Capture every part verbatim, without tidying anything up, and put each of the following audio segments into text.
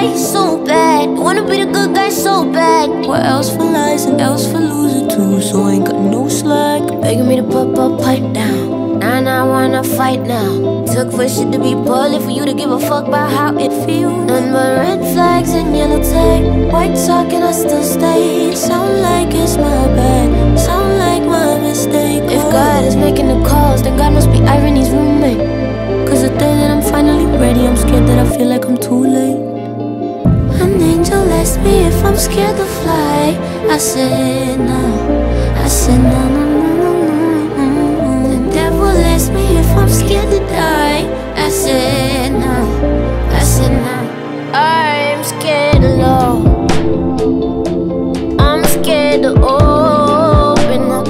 die so bad. Wanna be the good guy so bad. What else for lies and else for loser too? So I ain't got no slack. Begging me to put a pipe down. Nah, nah, I wanna fight now. Took for shit to be bully for you to give a fuck about how it feels. None but red flags and yellow tape. White talking, I still stay. Sound like it's my bad. Sound like my mistake. If God is making the calls, then God must be Irony's roommate. Cause the day that I'm finally ready, I'm scared that I feel like I'm too late. An angel asked me if I'm scared to fly. I said no. I said no, no, no, no, no, no. The devil asked me if I'm scared to die. I said no. I said no. I'm scared alone. I'm scared to open up.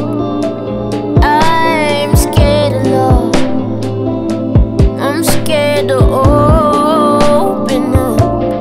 I'm scared alone. I'm scared to open up.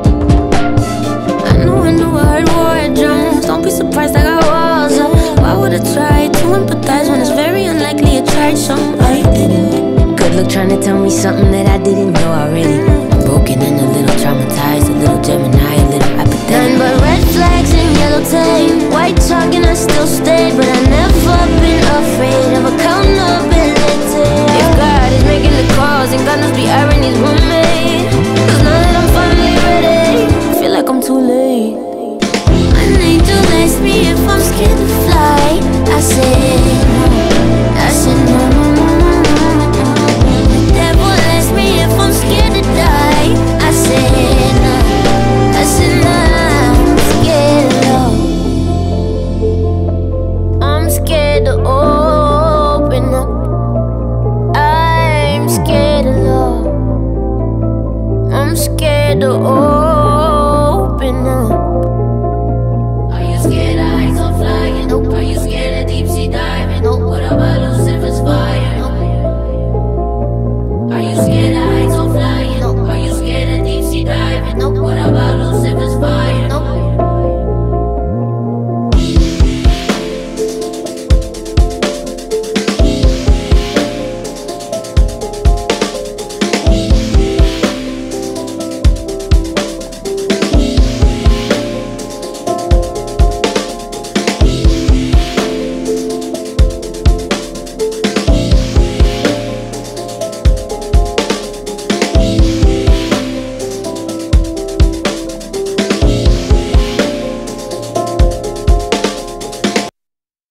I know, I know, I heard war drums. Don't be surprised I got walls up. Why would I try to empathize when it's very unlikely I tried something I didn't? Good luck trying to tell me something that I didn't know already. I'm broken and a little traumatized, a little Gemini, a little apathetic. None but red flags and yellow tape. White chalk and I still stayed, but I never been afraid of accountability. If God is making the calls, then God must be Irony's roommate. Cause now that I'm finally ready, I feel like I'm too late. An angel asked me if I'm scared to fly. I said no. I said no, no, no, no, no, no. The devil asked me if I'm scared to die. I said no. I said no. I'm scared alone. I'm scared to open up. I'm scared alone. I'm scared to open up.